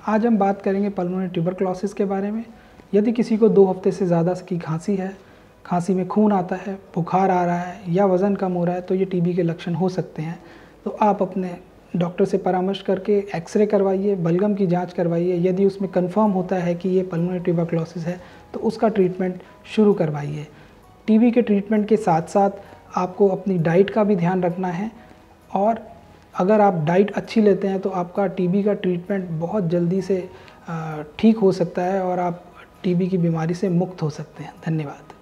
आज हम बात करेंगे पल्मोनरी ट्यूबरक्लोसिस के बारे में। यदि किसी को 2 हफ्ते से ज़्यादा की खांसी है, खांसी में खून आता है, बुखार आ रहा है या वज़न कम हो रहा है तो ये टीबी के लक्षण हो सकते हैं। तो आप अपने डॉक्टर से परामर्श करके एक्सरे करवाइए, बलगम की जांच करवाइए। यदि उसमें कंफर्म होता है कि ये पल्मोनरी ट्यूबरक्लोसिस है तो उसका ट्रीटमेंट शुरू करवाइए। टीबी के ट्रीटमेंट के साथ साथ आपको अपनी डाइट का भी ध्यान रखना है, और अगर आप डाइट अच्छी लेते हैं तो आपका टीबी का ट्रीटमेंट बहुत जल्दी से ठीक हो सकता है और आप टीबी की बीमारी से मुक्त हो सकते हैं। धन्यवाद।